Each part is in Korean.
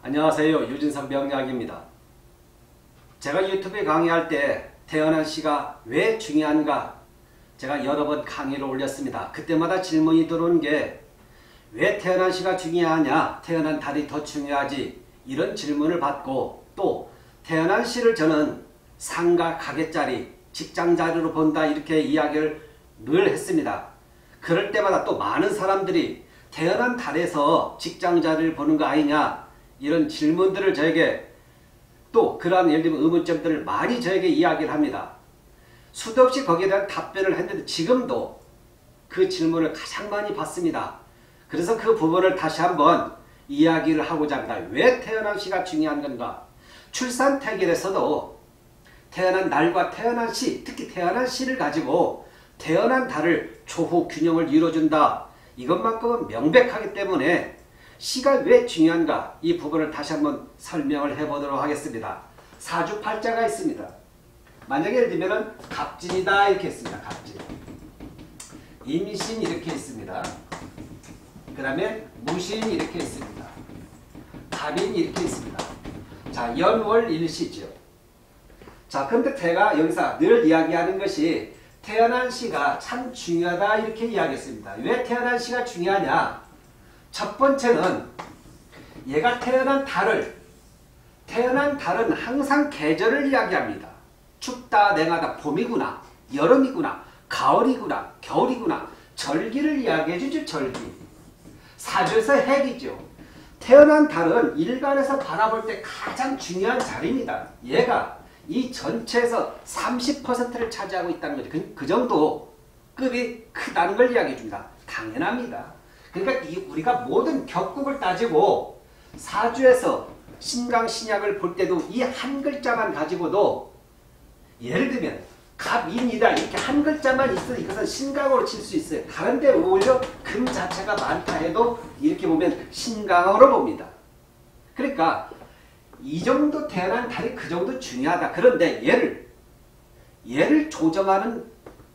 안녕하세요. 유진석 명약입니다. 제가 유튜브에 강의할 때 태어난 시가 왜 중요한가 제가 여러 번 강의를 올렸습니다. 그때마다 질문이 들어온 게 왜 태어난 시가 중요하냐, 태어난 달이 더 중요하지, 이런 질문을 받고, 또 태어난 시를 저는 상가, 가게자리, 직장자리로 본다, 이렇게 이야기를 늘 했습니다. 그럴 때마다 또 많은 사람들이 태어난 달에서 직장자리를 보는 거 아니냐, 이런 질문들을 저에게, 또 그러한 예를 들면 의문점들을 많이 저에게 이야기를 합니다. 수도 없이 거기에 대한 답변을 했는데 지금도 그 질문을 가장 많이 받습니다. 그래서 그 부분을 다시 한번 이야기를 하고자 합니다. 왜 태어난 시가 중요한 건가? 출산 태길에서도 태어난 날과 태어난 시, 특히 태어난 시를 가지고 태어난 달을 초후 균형을 이루어준다, 이것만큼은 명백하기 때문에 시가 왜 중요한가, 이 부분을 다시 한번 설명을 해보도록 하겠습니다. 사주팔자가 있습니다. 만약에 예를 들면 갑진이다 이렇게 했습니다. 갑진. 임신 이렇게 있습니다. 그 다음에 무신 이렇게 있습니다. 갑인 이렇게 있습니다. 자, 연월일시죠. 자, 근데 제가 여기서 늘 이야기하는 것이 태어난 시가 참 중요하다 이렇게 이야기했습니다. 왜 태어난 시가 중요하냐? 첫 번째는 얘가 태어난 달은 항상 계절을 이야기합니다. 춥다, 냉하다, 봄이구나, 여름이구나, 가을이구나, 겨울이구나, 절기를 이야기해주죠. 절기. 사주에서 핵이죠. 태어난 달은 일간에서 바라볼 때 가장 중요한 자리입니다. 얘가 이 전체에서 30%를 차지하고 있다는 거죠. 그 정도 급이 크다는 걸 이야기해 줍니다. 당연합니다. 그러니까 우리가 모든 격국을 따지고 사주에서 신강 신약을 볼 때도 이 한 글자만 가지고도, 예를 들면 갑인이다 이렇게 한 글자만 있어도 이것은 신강으로 칠 수 있어요. 다른데 오히려 금 자체가 많다 해도 이렇게 보면 신강으로 봅니다. 그러니까 이 정도 태어난 달이 그 정도 중요하다. 그런데 얘를 조정하는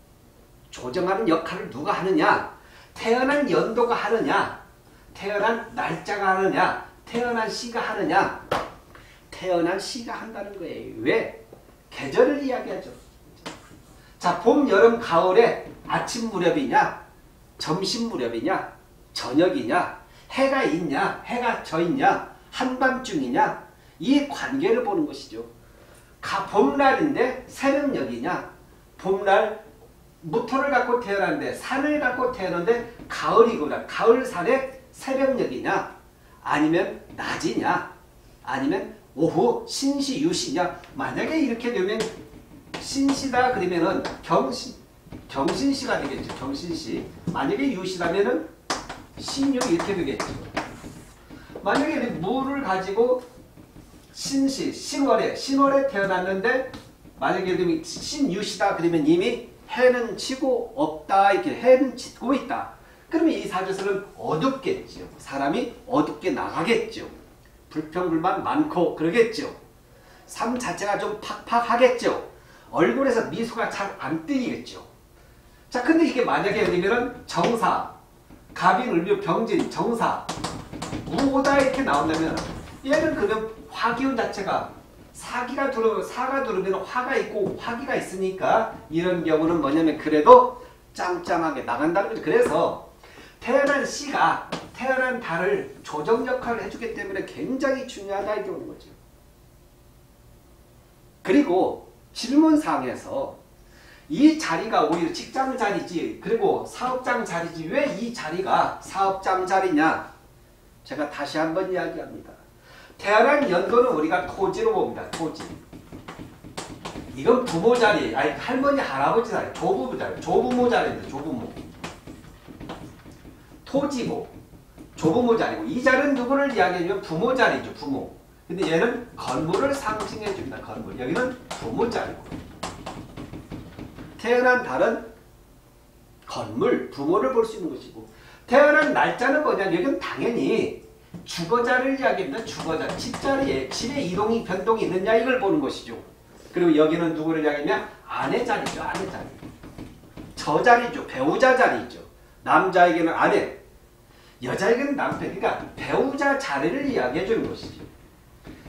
역할을 누가 하느냐? 태어난 연도가 하느냐? 태어난 날짜가 하느냐? 태어난 시가 하느냐? 태어난 시가 한다는 거예요. 왜? 계절을 이야기하죠. 자, 봄, 여름, 가을에 아침 무렵이냐, 점심 무렵이냐, 저녁이냐, 해가 있냐, 해가 져 있냐, 한밤중이냐, 이 관계를 보는 것이죠. 봄날인데 새벽녘이냐, 봄날 무토를 갖고 태어났는데 산을 갖고 태어났는데 가을이구나, 가을산에 새벽녘이냐, 아니면 낮이냐, 아니면 오후 신시, 유시냐. 만약에 이렇게 되면 신시다 그러면은 경신시가 되겠죠. 경신시. 만약에 유시라면은 신유 이렇게 되겠죠. 만약에 무를 가지고 신월에 태어났는데 만약에 신유시다 그러면 이미 해는 지고 없다, 이렇게 해는 짓고 있다. 그러면 이 사주에서는 어둡겠죠. 사람이 어둡게 나가겠죠. 불평불만 많고 그러겠죠. 삶 자체가 좀 팍팍하겠죠. 얼굴에서 미소가 잘 안 띄겠죠. 자, 근데 이게 만약에 예를 들면 정사, 갑인, 을묘, 병진, 정사, 무오다 이렇게 나온다면 얘는 그러면 화기운 자체가 사가 들어오면 화가 있고 화기가 있으니까 이런 경우는 뭐냐면 그래도 짱짱하게 나간다는 거죠. 그래서 태어난 시가 태어난 달을 조정 역할을 해주기 때문에 굉장히 중요하다 이렇게 보는 거죠. 그리고 질문상에서 이 자리가 오히려 직장 자리지, 그리고 사업장 자리지, 왜 이 자리가 사업장 자리냐? 제가 다시 한번 이야기합니다. 태어난 연도는 우리가 토지로 봅니다. 토지. 이건 부모 자리, 아니 할머니 할아버지 자리, 조부모 자리, 조부모 자리입니다. 조부모. 토지고 조부모 자리고, 이 자리는 누구를 이야기하냐면 부모 자리죠. 부모. 근데 얘는 건물을 상징해 줍니다. 건물. 여기는 부모 자리고. 태어난 달은 건물, 부모를 볼 수 있는 것이고, 태어난 날짜는 뭐냐? 여기는 당연히 주거자를 이야기합니다. 주거자. 집자리에, 집의 이동이, 변동이 있느냐, 이걸 보는 것이죠. 그리고 여기는 누구를 이야기하냐? 아내 자리죠. 아내 자리. 저 자리죠. 배우자 자리죠. 남자에게는 아내, 여자에게는 남편. 그러니까 배우자 자리를 이야기해 주는 것이죠.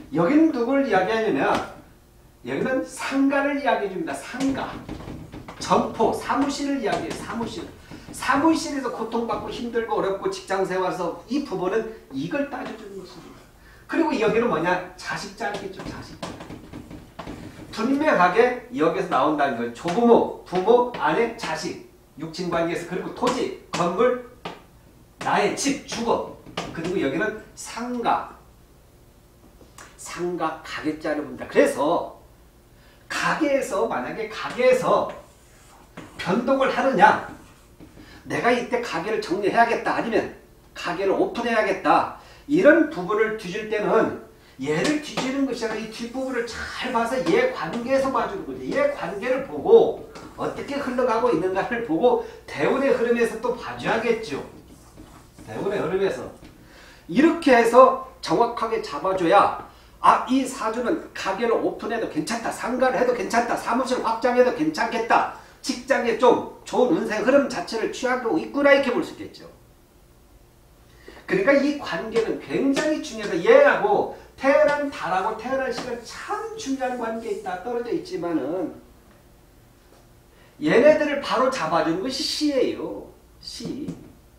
여기는 누굴 이야기하냐면 여기는 상가를 이야기해 줍니다. 상가. 점포, 사무실을 이야기해요. 사무실. 사무실에서 고통받고 힘들고 어렵고 직장생활에서 이 부부는 이걸 따져주는 것입니다. 그리고 여기는 뭐냐? 자식 자리겠죠. 자식 자리. 분명하게 여기서 나온다는 거예요. 조부모, 부모, 아내, 자식. 육친관계에서 그리고 토지, 건물, 나의 집, 주거. 그리고 여기는 상가. 상가, 가게자를 봅니다. 그래서 가게에서 만약에 가게에서 변동을 하느냐, 내가 이때 가게를 정리해야겠다, 아니면 가게를 오픈해야겠다, 이런 부분을 뒤질 때는 얘를 뒤지는 것이 아니라 이 뒷부분을 잘 봐서 얘 관계에서 봐주는 거죠. 얘 관계를 보고 어떻게 흘러가고 있는가를 보고 대운의 흐름에서 또 봐줘야겠죠. 대운의 흐름에서 이렇게 해서 정확하게 잡아줘야 이 사주는 가게를 오픈해도 괜찮다, 상가를 해도 괜찮다, 사무실 확장해도 괜찮겠다, 직장에 좀 좋은 운세 흐름 자체를 취하고 있구나, 이렇게 볼 수 있겠죠. 그러니까 이 관계는 굉장히 중요하다. 얘하고 태어난 달하고 태어난 시간 참 중요한 관계에 있다, 떨어져 있지만은 얘네들을 바로 잡아주는 것이 시예요. 시.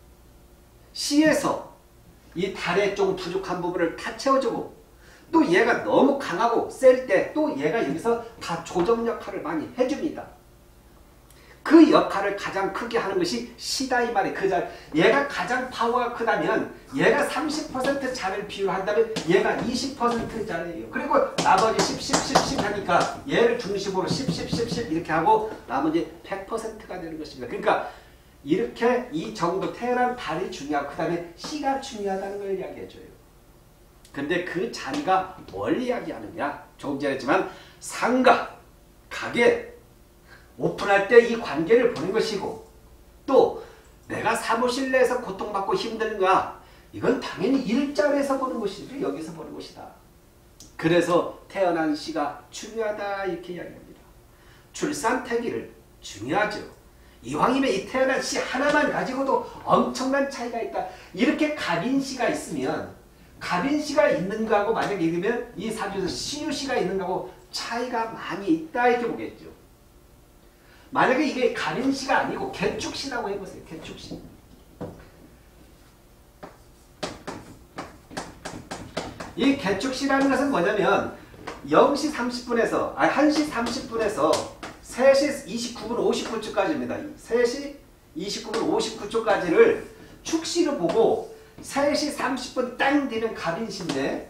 시에서 이 달의 좀 부족한 부분을 다 채워주고, 또 얘가 너무 강하고 셀 때 또 얘가 여기서 다 조정 역할을 많이 해줍니다. 그 역할을 가장 크게 하는 것이 시다, 이 말이에요. 얘가 가장 파워가 크다면 얘가 30% 자를 비율 한다면 얘가 20% 자예요. 그리고 나머지 10 하니까 얘를 중심으로 10 이렇게 하고 나머지 100%가 되는 것입니다. 그러니까 이렇게 이 정도 태어난 달이 중요하고 그 다음에 시가 중요하다는 걸 이야기해줘요. 근데 그 자리가 뭘 이야기하느냐? 조금 전에 했지만 상가, 가게, 오픈할 때 이 관계를 보는 것이고, 또 내가 사무실 내에서 고통받고 힘든가, 이건 당연히 일자리에서 보는 것이지 여기서 보는 것이다. 그래서 태어난 시가 중요하다, 이렇게 이야기합니다. 출산태기를 중요하죠. 이왕이면 이 태어난 시 하나만 가지고도 엄청난 차이가 있다. 이렇게 갑인시가 있으면, 갑인시가 있는 거하고 만약에 이러면 이 사주에서 시유시가 있는 거하고 차이가 많이 있다, 이렇게 보겠죠. 만약에 이게 갑인시가 아니고 개축시라고 해보세요. 개축시. 이 개축시라는 것은 뭐냐면 0시 30분에서 1시 30분에서 3시 29분 59초까지입니다. 3시 29분 59초까지를 축시로 보고 3시 30분 땅 되면 갑인시인데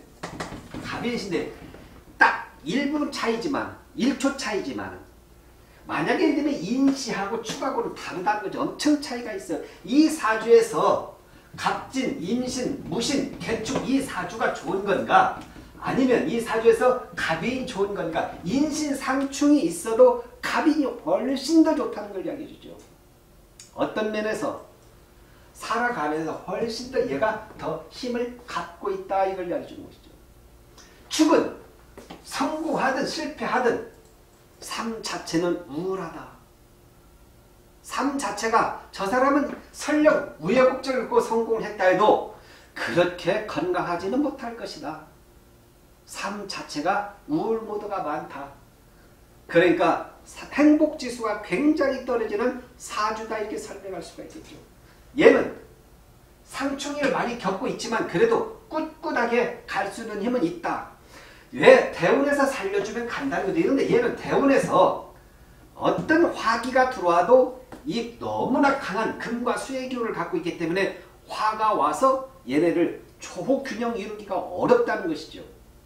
딱 1분 차이지만 1초 차이지만 만약에 되면 인시하고 축하고는 다르다는 거죠. 엄청 차이가 있어요. 이 사주에서 갑진, 임신, 무신, 개축 이 사주가 좋은 건가? 아니면 이 사주에서 갑인이 좋은 건가? 인신, 상충이 있어도 갑인이 훨씬 더 좋다는 걸 이야기해 주죠. 어떤 면에서 살아가면서 훨씬 더 얘가 더 힘을 갖고 있다, 이걸 이야기해 주는 것이죠. 축은 성공하든 실패하든 삶 자체는 우울하다. 삶 자체가 저 사람은 설령 우여곡절을 겪고 성공을 했다 해도 그렇게 건강하지는 못할 것이다. 삶 자체가 우울 모드가 많다. 그러니까 행복지수가 굉장히 떨어지는 사주다, 이렇게 설명할 수가 있겠죠. 얘는 상충을 많이 겪고 있지만 그래도 꿋꿋하게 갈 수 있는 힘은 있다. 왜? 대운에서 살려주면 간다는 거죠. 그런데 얘는 대운에서 어떤 화기가 들어와도 이 너무나 강한 금과 수의 기운을 갖고 있기 때문에 화가 와서 얘네를 초호균형 이루기가 어렵다는 것이죠.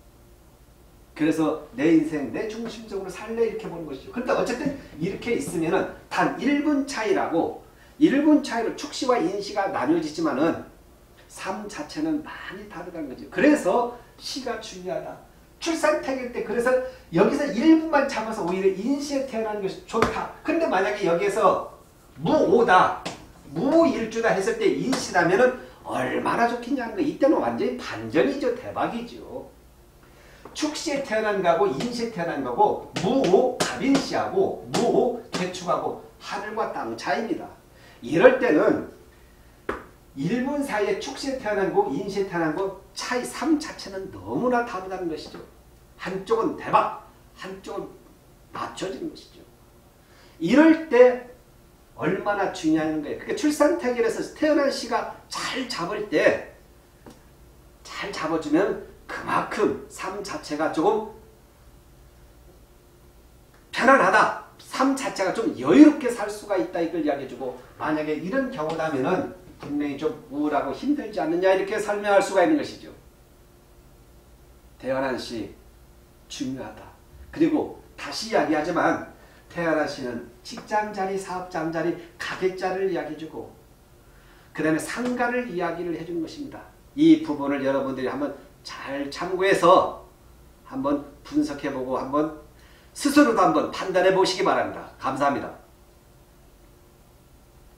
그래서 내 인생, 내 중심적으로 살래, 이렇게 보는 것이죠. 그런데 어쨌든 이렇게 있으면은 단 1분 차이라고, 1분 차이로 축시와 인시가 나뉘어지지만은 삶 자체는 많이 다르다는 거죠. 그래서 시가 중요하다. 출산택일 때 그래서 여기서 1분만 참아서 오히려 인시에 태어나는 것이 좋다. 근데 만약에 여기에서 무오다, 무일주다 했을 때 인시라면은 얼마나 좋겠냐는 거. 이때는 완전히 반전이죠. 대박이죠. 축시에 태어난 거하고 인시에 태어난 거고 무오 갑인시하고 무오 개축하고 하늘과 땅 차이입니다. 이럴 때는 1분 사이에 축시에 태어난 거, 인시에 태어난 거 차이 삶 자체는 너무나 다르다는 것이죠. 한쪽은 대박, 한쪽은 낮춰지는 것이죠. 이럴 때 얼마나 중요한 거예요. 그러니까 출산태결에서 태어난 시가 잘 잡을 때, 잘 잡아주면 그만큼 삶 자체가 조금 편안하다. 삶 자체가 좀 여유롭게 살 수가 있다. 이걸 이야기해주고, 만약에 이런 경우라면은 분명히 좀 우울하고 힘들지 않느냐 이렇게 설명할 수가 있는 것이죠. 태어난 시 중요하다. 그리고 다시 이야기하지만 태어난 시는 직장자리, 사업장자리, 가게자를 이야기해주고 그 다음에 상가를 이야기를 해주는 것입니다. 이 부분을 여러분들이 한번 잘 참고해서 한번 분석해보고 한번 스스로도 한번 판단해 보시기 바랍니다. 감사합니다.